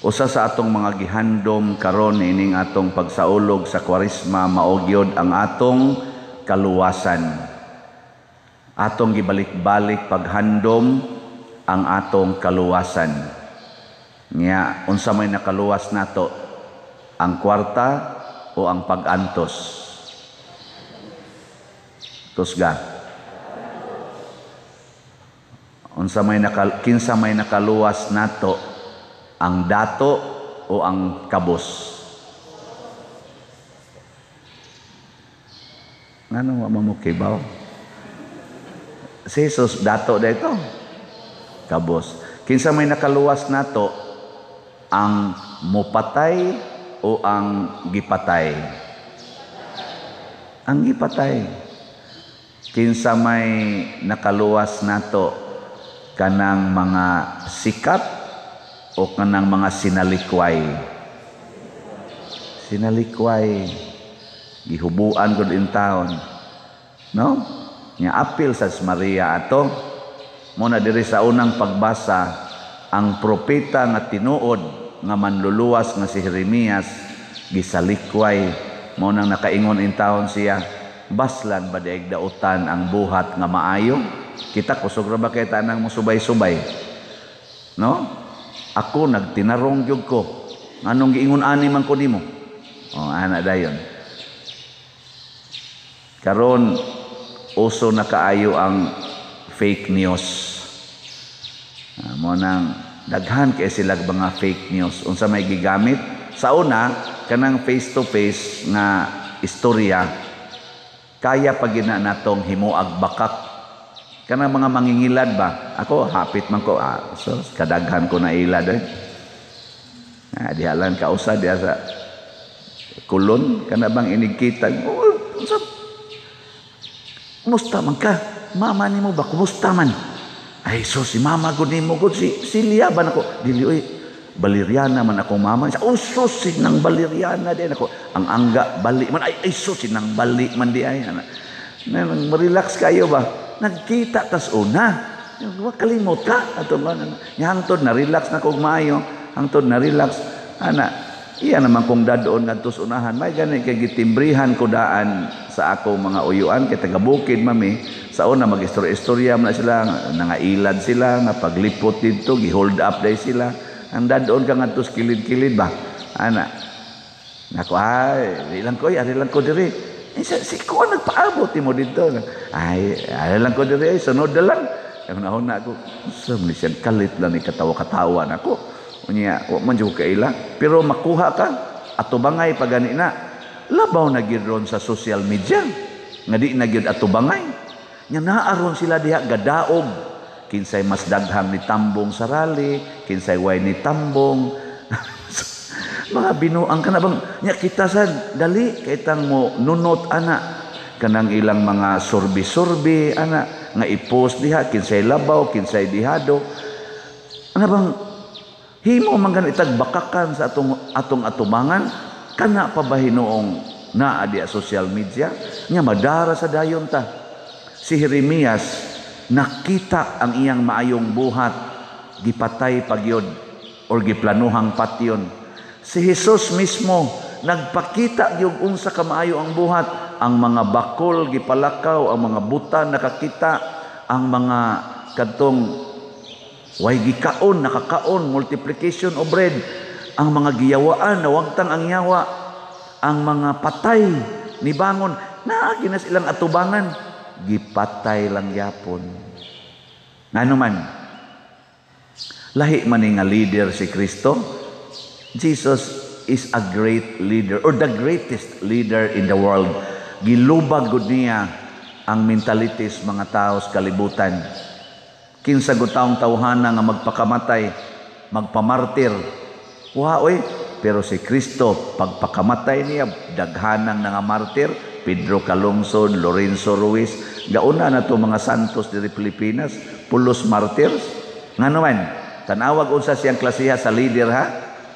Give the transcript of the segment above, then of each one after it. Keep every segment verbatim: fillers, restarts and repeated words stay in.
Usa sa atong mga gihandom karon ining atong pagsaulog sa Kwaresma mao gyud ang atong kaluwasan. Atong gibalik-balik paghandom ang atong kaluwasan. Nya unsa may nakaluwas nato? Ang kwarta o ang pag-antos? Tusga. Unsa may nakal kinsa may nakaluwas nato? Ang dato o ang kabos? Ngano wa mamukibaw? Si Jesus dato dito. Kabos. Kinsa may nakaluwas nato? Ang mupatay o ang gipatay? Ang gipatay. Kinsa may nakaluwas nato? Kanang mga sikat o kanang mga sinalikway? Sinalikway. Gihubuan gud in taon. No? Nya apil sa Maria ato. Muna diri sa unang pagbasa, ang propeta nga tinuod nga manluluwas nga si Jeremias gisalikway. Mo nang nakaingon in taon siya, baslan ba daig dautan ang buhat nga maayo? Kita kusog ra ba kay tanang mo subay-subay? No? Ako nagtinarong gyud ko. Anong giingon ani man ko nimo? Oh, ana dayon. Karon uso na kaayo ang fake news. Ah, mo nang daghan kay sila mga fake news. Unsa may gigamit? Sa una, kanang face to face nga istorya kaya pag gina natong himuag bakak. Kanang mga mangingilad ba? Ako hapit man ko, ah, so kadaghan ko na ilad eh. Ah, dihalan ka usa diha sa kulon kana bang inigkita. Oh, unsa? Kumusta man ka? Mama nimo ba kumusta man? Ay so si mama gud nimo gud si Silya ba nako? Dili oy. Baleriana man ako mama. Oh so sinang baleriana din ako. Ang angga bali man ay ay so sinang bali man di ay. Nang relax kayo ba? Nagkita tas una. Wa kalimot ka ato man. Hangtod na relax na kog maayo. Hangtod na relax ana. Iya naman kung dadoon ngadto sa unahan. May gani kay gitimbrihan ko daan sa ako mga uyuan kay taga bukid mami. Sa una mag-istorya-istorya man sila, nangailad sila, nga paglipot dito, gi-hold up day sila. Ang dadoon ka ngadto sa kilid-kilid ba? Ana. Nako ay, ilang ko, ari lang ko diri. Eh, si, si ko nagpaabot mo dito. Ay, ari lang ko diri, ay, sunod na lang. Ang nahon na ako, sa manisyan kalit lang ni katawa-katawa na ako. Unya, wa man jud kaila, pero makuha ka ato bangay pagani na. Labaw na gyud ron sa social media. Nga di na gyud ato bangay. Nya naaron sila diha gadaog. Kinsay mas daghang ni tambong sa rally, kinsay way ni tambong. Mga binuang kana bang nya kita sa dali kay tang mo nunot ana kanang ilang mga surbi-surbi ana nga i-post diha kinsay labaw, kinsay dihado. Ana bang himo man gan itag bakakan sa atong atong atubangan kana pa ba hinoong naa di social media nya madara sa dayon ta. Si Jeremias nakita ang iyang maayong buhat gipatay pagyod or giplanuhang patyon. Si Jesus mismo nagpakita gyud unsa ka maayo ang buhat, ang mga bakol gipalakaw, ang mga buta nakakita, ang mga kadtong way gikaon, nakakaon, multiplication of bread. Ang mga giyawaan, nawagtang ang yawa. Ang mga patay, nibangon. Naagi na silang atubangan. Gipatay lang yapon. Ngano man, lahi man nga leader si Kristo. Jesus is a great leader or the greatest leader in the world. Gilubag gud niya ang mentalities mga tao sa kalibutan. Kinsa gud taong tawhana nga magpakamatay, magpamartir. Wa oy, pero si Kristo pagpakamatay niya daghanang nga martir, Pedro Calungsod, Lorenzo Ruiz, gauna na to mga santos diri Pilipinas, pulos martyrs. Ngano man, tanawag unsa siyang klasiha sa leader ha?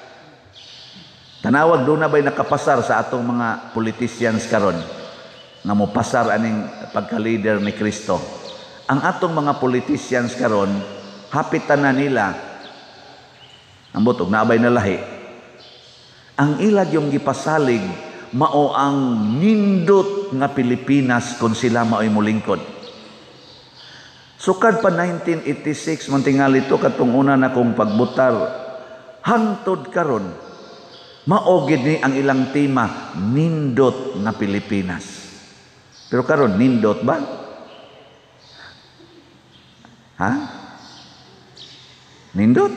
Tanawag do na ba'y nakapasar sa atong mga politicians karon nga mo pasar aning pagka-leader ni Kristo. Ang atong mga politicians karon hapitan na nila Ambot og naabay na lahi. Ang ilag yung gipasalig mao ang nindot nga Pilipinas kung sila mao'y mulingkod. Sukad pa nineteen eighty-six man tingali to katong una na kong pagbutar hangtod karon mao gid ni ang ilang tema nindot nga Pilipinas. Pero karon nindot ba? Ha? Nindot?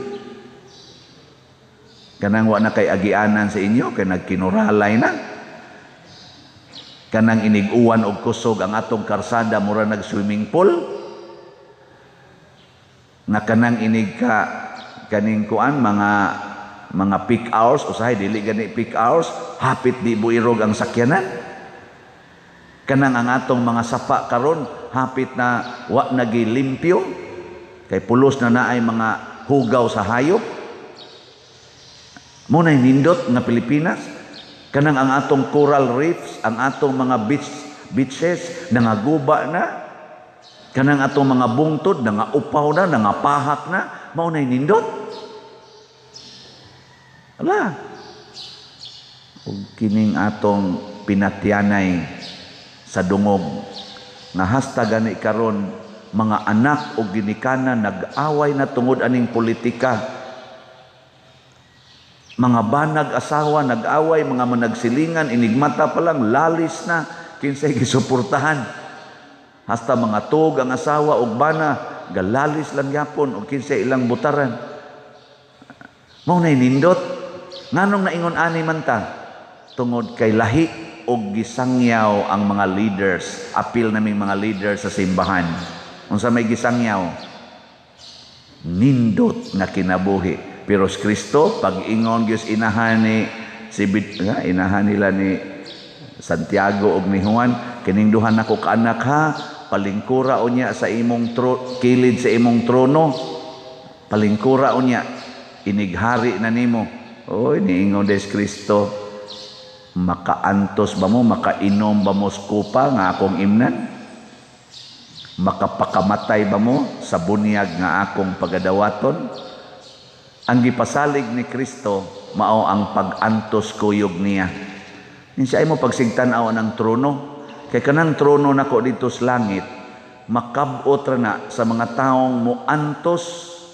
Kanang wa na kay agianan sa inyo, kay nagkinuralay na. Kanang iniguan og kusog ang atong karsada, mura nag-swimming pool. Nga kanang inig ka, kaning kuan, mga mga peak hours, usahay, dili gani peak hours, hapit di buirog ang sakyanan. Kanang ang atong mga sapa karon hapit na wa nagilimpyo, kay pulos na naay mga hugaw sa hayop. Muna'y nindot nga Pilipinas. Kanang ang atong coral reefs, ang atong mga beach, beaches, nangaguba na. Kanang atong mga bungtod, nangaupaw na, nangapahak na. Maunay nindot. Ala. Ug kining atong pinatyanay sa dungog. Nga hasta gani karon mga anak o ginikanan nag-away na tungod aning politika. Mga banag asawa nag-away, mga managsilingan, inigmata pa lang, lalis na, kinsay gisuportahan. Hasta mga tug ang asawa o bana, galalis lang yapon, o kinsay ilang butaran. Mao na'y nindot. Nganong naingon ani man ta? Tungod kay lahi o gisangyaw ang mga leaders, apil naming mga leaders sa simbahan. Unsa may gisangyaw? Nindot nga kinabuhi. Pero si Kristo, pag ingon Diyos inahan ni, si, nga, inahan nila ni Santiago o ni Juan, kining duhan ako kaanak ha, palingkura o niya sa imong tro, kilid sa imong trono, palingkura o niya, inighari na nimo. Oy, niingon des Kristo, makaantos ba mo, makainom ba mo skupa nga akong imnan? Makapakamatay ba mo sa bunyag nga akong pagadawaton? Ang gipasalig ni Kristo mao ang pag-antos kuyog niya. Insay mo pagsigtan-aw ng trono, kay kanang trono nako dito sa langit, makabot ra na sa mga taong muantos,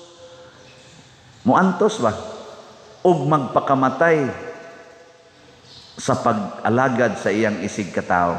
muantos ba? Ug magpakamatay sa pag-alagad sa iyang isig katao.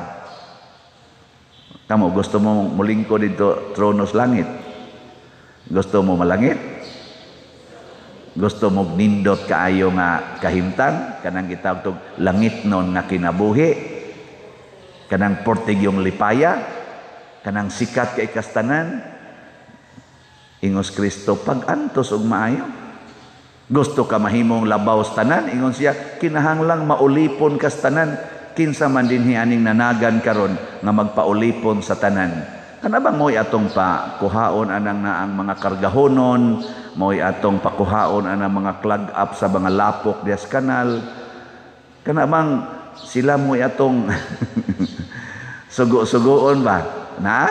Kamo gusto mo mulingkod dito trono sa langit? Gusto mo malangit? Gusto mo nindot kaayo nga kahimtang, kanang gitawag tog langit non nga kinabuhi, kanang portig yung lipaya, kanang sikat kay kastanan. Ingos Kristo, pag-antos og maayo. Gusto ka mahimong labaw sa tanan, ingon siya, kinahanglang maulipon kas tanan, kinsa man dinhi aning nanagan karon nga magpaulipon sa tanan. Kana bang mo'y atong pakuhaon anang na ang mga kargahonon, mo'y atong pakuhaon anang mga clog up sa mga lapok des kanal. Kana bang sila mo'y atong sugo-sugoon ba? Na?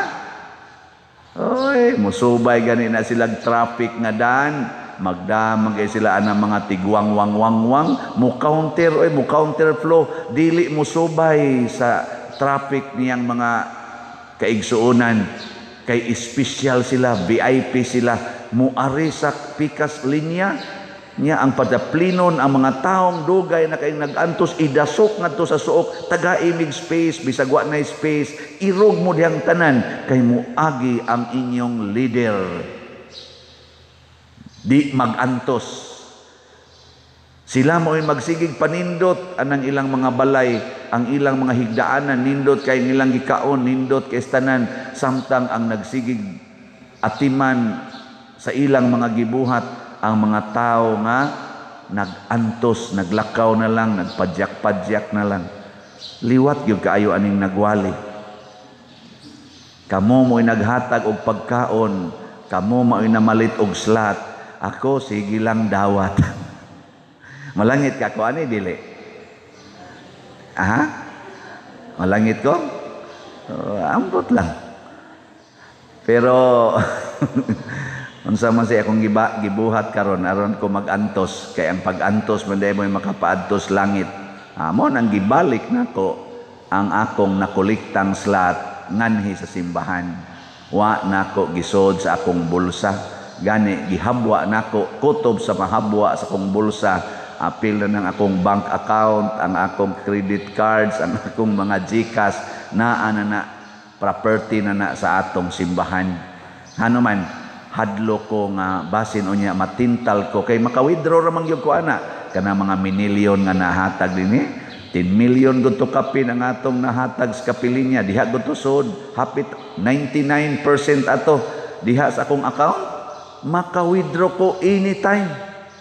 Oy, musubay gani na silang traffic nga daan, magdamag kay sila anang mga tigwang-wang-wang-wang, mo counter oy, mo counter flow, dili musubay sa traffic niyang mga kaigsuunan, kay espesyal sila, V I P sila, muari sa pikas linya niya ang padaplinon ang mga taong dugay na kay nagantos idasok ngadto sa suok, taga-imig space, bisag wa na space, irog mo diyang tanan kay muagi ang inyong leader. Di magantos. Sila mo'y magsigig panindot anang ilang mga balay, ang ilang mga higdaanan, nindot kay nilang gikaon, nindot kay tanan, samtang ang nagsigig atiman sa ilang mga gibuhat, ang mga tao nga nagantos, naglakaw na lang, nagpadyak-padyak na lang. Liwat gyud kaayo aning nagwali. Kamo mo'y naghatag og pagkaon, kamo mo'y namalit og slat, ako sige lang dawat. Malangit ka ko ani dili? Aha? Malangit ko? Oh, ambot lang. Pero Unsa man siya akong giba gibuhat karon aron ko magantos kay ang pag-antos man day mo makapaadtos langit. Amo nang gibalik nako ang akong nakolektang slot nganhi sa simbahan. Wa nako gisod sa akong bulsa. Gani gihabwa nako kutob sa mahabwa sa akong bulsa. Apil na ng akong bank account, ang akong credit cards, ang akong mga GCash na ana na property na na sa atong simbahan. Ano man hadlo ko nga basin unya matintal ko kay maka-withdraw ra man gyud ko ana kana mga minilyon nga nahatag dinhi ten million gud to kapin ang atong nahatag sa kapilinya diha gud to sud hapit ninety-nine percent ato diha sa akong account maka-withdraw ko anytime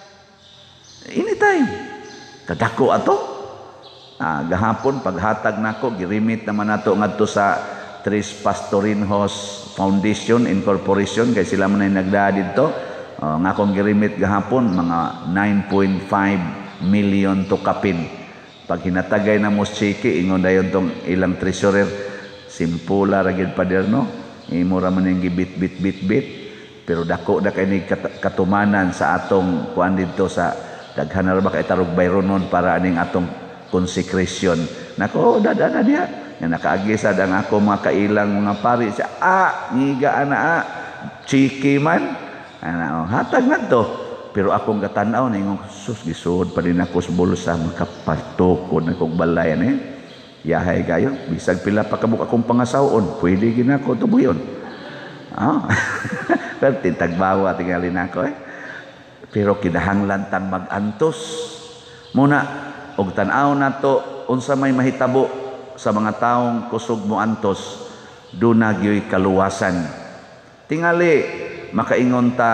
anytime kadako ato ah, gahapon paghatag nako girimit naman nato ngadto sa Tres Pastorinhos Foundation Incorporation kay sila man ay nagdaa dito uh, nga akong girimit gahapon mga nine point five million to kapin pag hinatagay na mo chiki ingon dayon tong ilang treasurer simpula ra gyud paderno imo ra man yung gibit bit bit bit pero dako da kay ni katumanan sa atong kuan dito sa daghan ra ba kay tarog bayronon para aning atong consecration nako dada na diha nga nakaagi sad ang ako mga kailang mga pari siya ah ngiga ana ah chiki man ana oh, hatag na to pero akong katanaw na ingong sus gisud pa din ako sa bulsa makapartokod na kong balay eh yahay kayo bisag pila pa kabuk akong pangasawon pwede gina ko tubuyon ah pero tintagbawa tingali nako eh pero kinahanglan tan magantos muna og tan-aw nato unsa may mahitabo sa mga taong kusog mo antos duna gyoy kaluwasan tingali makaingon ta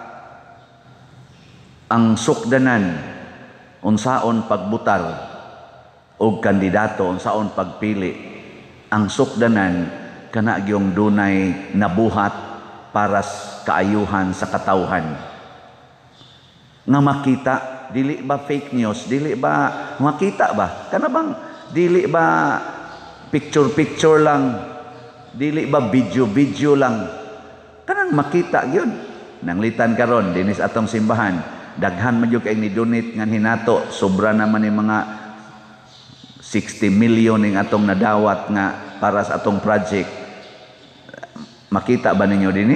ang sukdanan unsaon pagbutar og kandidato unsaon pagpili ang sukdanan kana gyung dunay nabuhat para sa kaayuhan sa katawhan nga makita dili ba fake news dili ba makita ba kana bang dili ba picture-picture lang, dili ba video-video lang. Kanang makita gyud. Nanglitan karon dinis atong simbahan, daghan man gyud kay ni donate ngan hinato, sobra naman ni mga sixty million ning atong nadawat nga para sa atong project. Makita ba ninyo dinhi?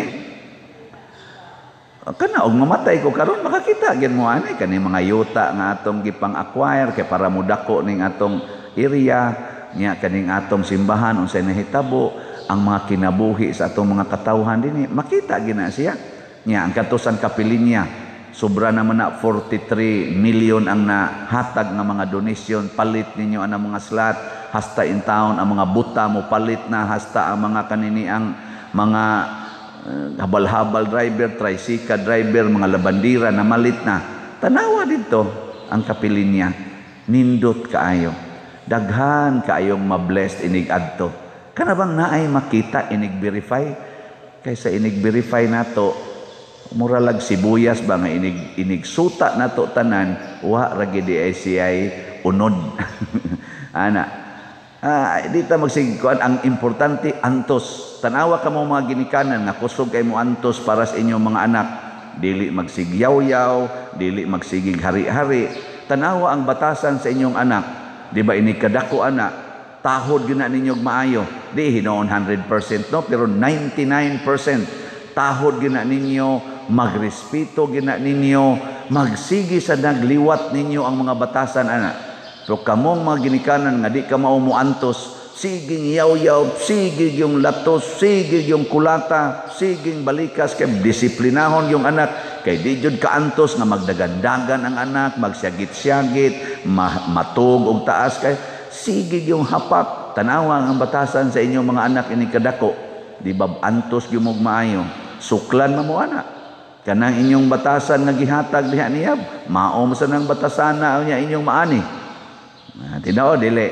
Kana og mamatay ko karon makakita gyud mo ani kani mga yuta nga atong gipang-acquire kay para mudako ning atong area nya kaning atong simbahan unsay nahitabo ang mga kinabuhi sa atong mga katawhan dinhi makita gina siya nya ang katusan kapilinya sobra naman na forty-three million ang nahatag nga mga donation palit ninyo ang mga slot hasta in town ang mga buta mo palit na hasta ang mga kanini ang mga uh, habal-habal driver tricycle driver mga labandira na malit na tanawa dito ang kapilinya nindot kaayo daghan kaayong ma-blessed inig adto kana bang naay makita inig verify kaysa inig verify nato mura lag sibuyas ba nga inig inig suta nato tanan wa ra gid ay siyay unod ana ah dito magsigkuan ang importante antos tanawa ka mo mga ginikanan nga kusog kay mo antos para sa inyong mga anak dili magsigyaw-yaw dili magsigig hari-hari tanawa ang batasan sa inyong anak di ba ini kadako ana tahod gyud na ninyo maayo di hinoon one hundred percent no pero ninety-nine percent tahod gyud na ninyo magrespeto gyud na ninyo magsigi sa nagliwat ninyo ang mga batasan ana pero kamong mga ginikanan nga di ka mao muantos siging yaw-yaw sigig yung latos sigig yung kulata siging balikas kay disiplinahon yung anak kay di jud kaantos nga magdagandagan ang anak magsyagit-syagit ma matug og taas kay sigig yung hapak tanawa ang batasan sa inyong mga anak ini kadako di ba antos gyud mo maayo suklan na mo anak kanang inyong batasan nga gihatag diha niya mao sa nang batasan na niya inyong maani ah, tinao dili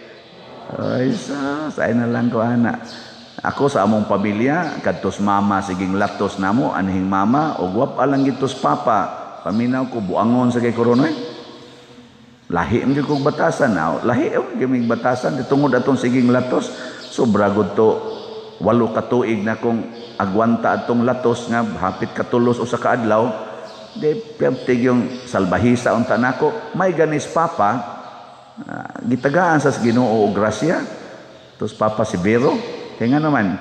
ay sa say na lang ko anak ako sa among pamilya kadtos mama siging latos namo anhing mama og wap alang gitos papa paminaw ko buangon sa kay koronoy lahi ang kong batasan na lahi ang gaming batasan tungod atong siging latos sobra gud to walo ka tuig na kung agwanta atong latos nga hapit katulos usa ka adlaw, di pertig yung salbahisa unta nako. May ganis papa, uh, gitagaan sa Ginoo og grasya. Tos papa si Bero, kaya nga naman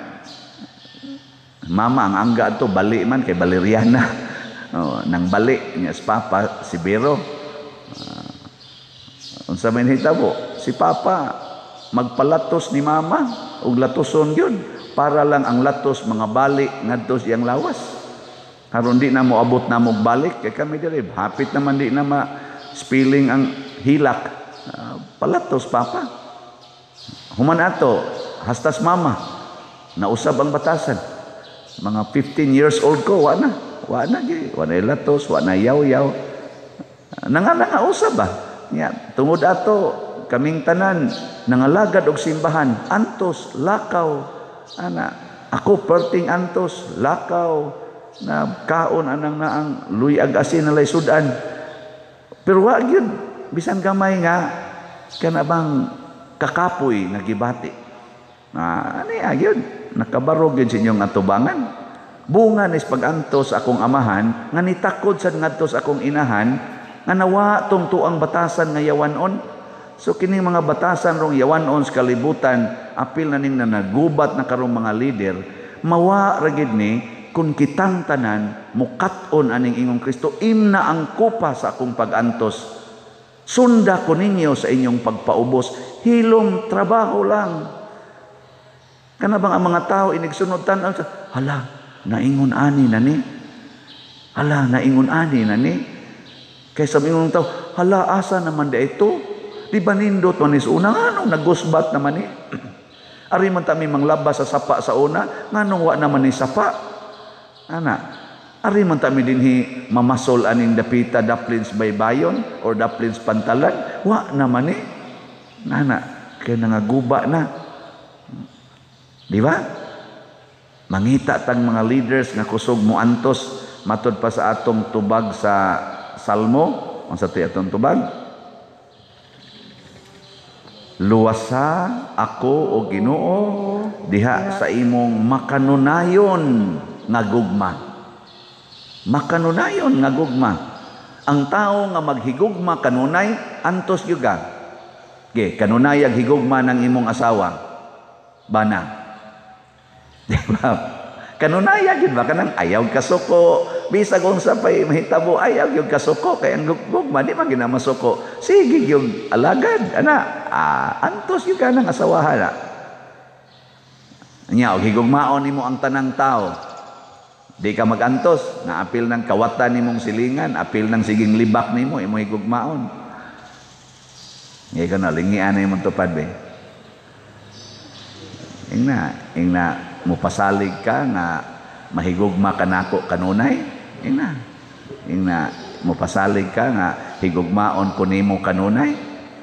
mama ang angga to bali man kay Valeriana. Oh, nang bali niya si papa si Bero. Uh, unsa man hitabo? Si papa magpalatos ni mama og latoson gyud para lang ang latos mga bali ngadto siyang lawas. Karon di na mo abot na mo balik kay kami diri hapit naman di na ma spilling ang hilak. Uh, palatos papa. Human ato hastas mama nausab ang batasan. Mga fifteen years old ko wa na. Wa na gi, wa na latos, wa na yaw-yaw. Nangala nga usab ba? Nya tungod ato kaming tanan nangalagad og simbahan, antos lakaw ana. Ako perting antos lakaw na kaon anang naang luyag asin nalay sudan. Pero wa gyud bisan gamay nga kana bang kakapoy nga gibati. Ah, ani gyud nakabarog gyud sa inyong atubangan. Bunga nis pag-antos akong amahan nga nitakod sad ngadto sa akong inahan nga nawa tong tuang batasan nga yawanon. So kining mga batasan rong yawanon sa kalibutan apil na ning nanagubat na karong mga leader mawa ra gid ni kun kitang tanan mukat-on aning ingong Kristo imna ang kupa sa akong pag-antos. Sunda ko ninyo sa inyong pagpaubos, hilom trabaho lang. Kana bang ang mga tao inigsunod tan-aw sa hala naingon ani na ni. Hala naingon ani na ni. Kaysa mingon tao hala asa naman da ito? Di ba nindot man is una nganong nagusbat naman ni. Ari man ta mi manglabas sa sapa sa una nganong wa naman ni sapa. Ana, ari man ta mi dinhi mamasol aning dapita daplins baybayon or daplins pantalan, wa naman ni. Nana, kay nangaguba na. Di ba? Mangita tang mga leaders nga kusog mo antos matud pa sa atong tubag sa Salmo, ang sa atong tubag. Luwasa ako o Ginoo diha sa imong makanunayon nga gugma. Makanunayon nga gugma. Ang tao nga maghigugma kanunay antos gyud ka. Okay, kanunayag higugma ng imong asawa. Bana. Di ba? Kanunayag yun ba? Kanang ayaw kasuko. Bisa kung sa pa'y mahitabo, ayaw yung kasuko. Kaya ang gugma, di ba ginamasuko? Sige yung alagad. Ana, ah, antos yung kanang asawahan. Nya, og higugmaon nimo ang tanang tao. Di ka magantos. Na apil ng kawatan nimong silingan, apil ng siging libak nimo, imo higugmaon. Ngayon ka na, lingian na yung tupad, be. Ingna, ingna, mupasalig ka nga mahigugma ka nako kanunay. Ingna, ingna, mupasalig ka nga higugmaon ko nimo kanunay.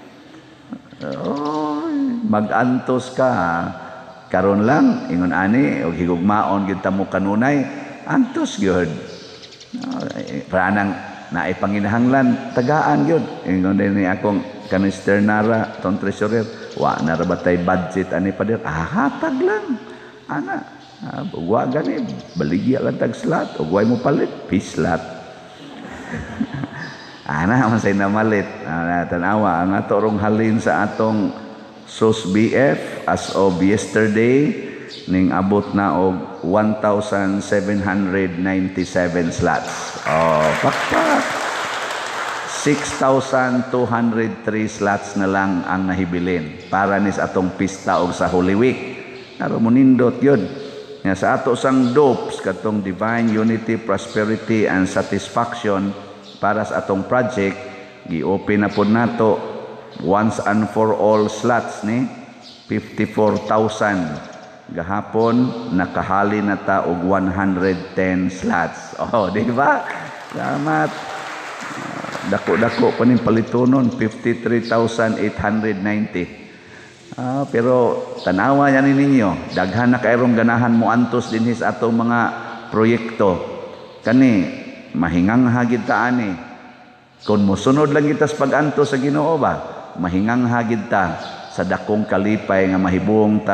Oh, magantos ka. Karon lang, ingon ani, o higugmaon gyud ta mo kanunay, antos gyud. Para nang naipanginahanglan, tagaan gyud. Ingon din ni akong kanister nara, tong treasurer, wa na ra batay budget ani pader, ah, hatag lang. Ana, ah, wa gani, baligya lang tag slot, o way mo palit, pislat. Ana, masay na malit. Ana, tanawa, ang ato rong halin sa atong S U S B F as of yesterday, ning abot na og one thousand seven hundred ninety-seven slots. Oh, pakpak. six thousand two hundred three slots na lang ang nahibilin para nis atong pista og sa Holy Week. Naro mo nindot yun. Nga sa ato sang D O P S, katong Divine Unity, Prosperity, and Satisfaction para sa atong project, gi-open na po nato once and for all slots ni fifty-four thousand. Gahapon nakahali na ta og one hundred ten slots. Oh, di ba? Salamat. Dako-dako pa ning palitonon, fifty-three thousand eight hundred ninety. Ah, pero tanawa yan ninyo, daghan na kayrong ganahan mo antos dinhi sa atong mga proyekto. Kani mahingang hagid ta ani. Kung mosunod lang kita sa pag-antos sa Ginoo ba, mahingang hagid ta sa dakong kalipay nga mahibong ta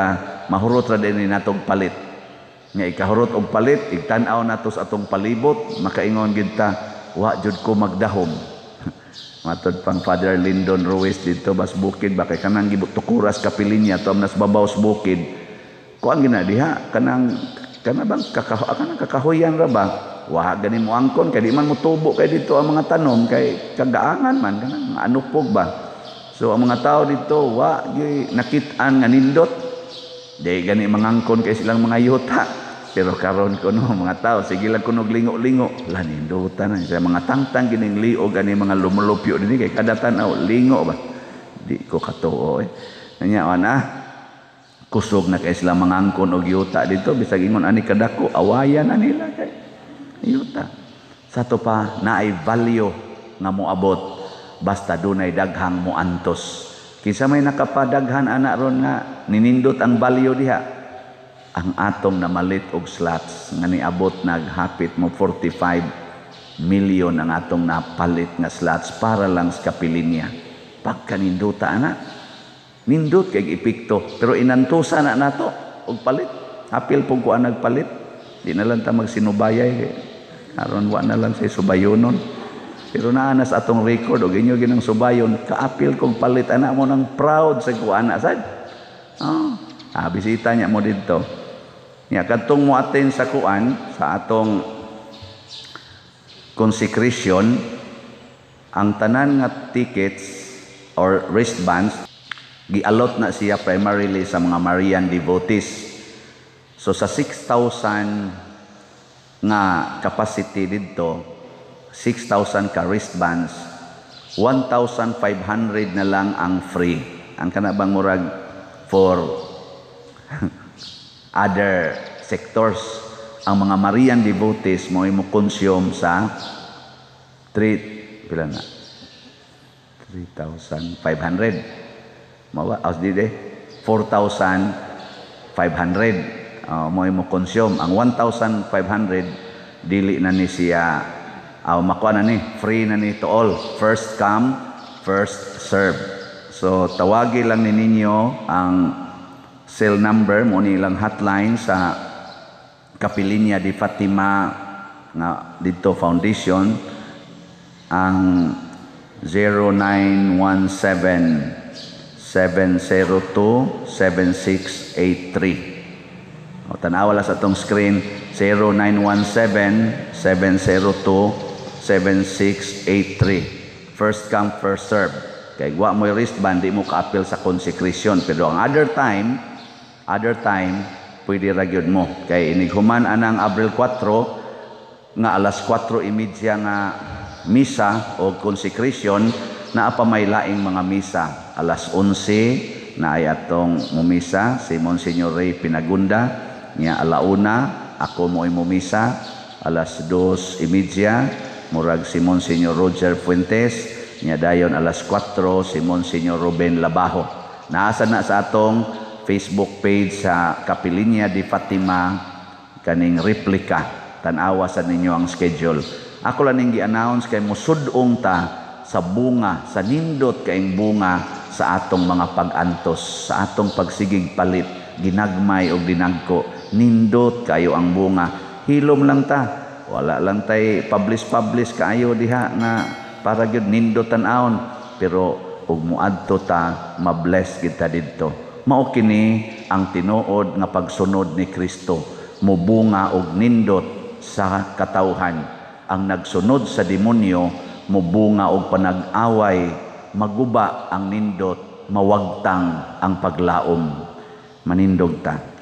mahurot ra din natong palit. Nga ikahurot og palit, igtan-aw nato sa atong palibot, makaingon gid ta, wa jud ko magdahom. Matod pang Father Lyndon Ruiz dito bas bukid ba kay kanang gibot tukuras kapilinya to nas babaw sa bukid. Kuan gina diha kanang kana bang kakaho kanang kakahoyan ra ba? Wa gani mo angkon kay di man mo tubo kay dito ang mga tanom kay kagaangan man kanang anupog ba. So ang mga tao dito wa gyud nakit-an nga nindot. Di gani mangangkon kay silang mga yuta. Pero karon ko no mga tao sige lang kunog lingo-lingo la nindutan na sa mga tangtang gining liog ani mga lumulupyo dinhi kay kada tan-aw lingo ba di ko katuo eh nya ana kusog na kay sila mangangkon og yuta dito bisag ingon ani kadako awayan na nila kay yuta sa to pa naay value nga moabot basta dunay daghang moantos kinsa may nakapadaghan ana ron nga ninindot ang value diha ang atong namalit og slots nga niabot naghapit mo forty-five million ang atong napalit nga slots para lang sa kapilinya. Pagkaninduta ana, nindot kay epekto pero inantusa na nato og palit. Apil pug ko ang nagpalit. Di na lang ta magsinubayay kay aron wa na lang say subayonon. Pero naa na sa atong record og inyo ginang subayon kaapil kog palit ana mo nang proud sa kuana sad. Oh, ah, bisita niya mo dito. Nya kadtong mo attend sa kuan sa atong consecration ang tanan nga tickets or wristbands gialot na siya primarily sa mga Marian devotees. So sa six thousand nga capacity didto six thousand ka wristbands one thousand five hundred na lang ang free. Ang kana bang murag for other sectors ang mga Marian devotees mo imo consume sa three pila na three thousand five hundred mawa as dide four thousand five hundred uh, mo imo consume ang one thousand five hundred dili na ni siya aw uh, makuha na ni free na ni to all first come first serve so tawagi lang ni ninyo ang cell number mo nilang hotline sa Kapilinya di Fatima nga dito foundation ang zero nine one seven seven zero two seven six eight three. O tanawa la sa tong screen zero nine one seven seven zero two seven six eight three. First come first serve. Kay wa mo wristband di mo ka-appeal sa consecration pero ang other time other time pwede ra gyud mo kay inighuman anang Abril four nga alas four thirty nga misa o consecration naa pa may laing mga misa alas eleven na ay atong mumisa si Monsignor Ray Pinagunda nya alauna ako mo mumisa alas dos thirty murag si Monsignor Roger Fuentes nya dayon alas four si Monsignor Ruben Labajo naasa na sa atong Facebook page sa Kapilinya di Fatima kaning replika tan-awa sa ninyo ang schedule ako lang ning gi-announce kay musud-ong ta sa bunga sa nindot kaing bunga sa atong mga pag-antos sa atong pagsigig palit ginagmay og dinagko nindot kayo ang bunga hilom lang ta wala lang tay publish-publish kaayo diha nga para gyud nindot tan-awon pero ug muadto ta mabless kita didto mao kini ang tinuod nga pagsunod ni Kristo mubunga og nindot sa katawhan ang nagsunod sa demonyo mubunga og panag-away maguba ang nindot mawagtang ang paglaom manindog ta